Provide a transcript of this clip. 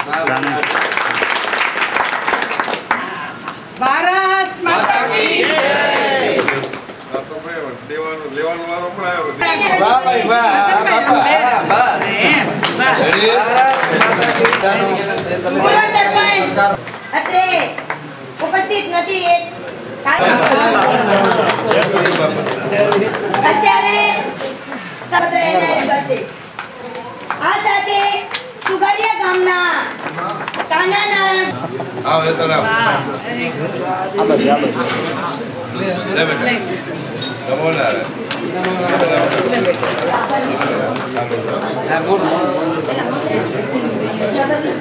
ભારત માતા કી જય. લેવાનું વારો પણ આવ્યો છે. વાહ ભાઈ વાહ પૂર્વ સરપંચ અત્રે ઉપસ્થિત નથી અત્યારે સત્ર એનાયત કરશે. આ સાથે સુગરિયા ગામના કાના નારાયણ આવો એ તો લાવો. લે બેટા. નમો નારાયણ.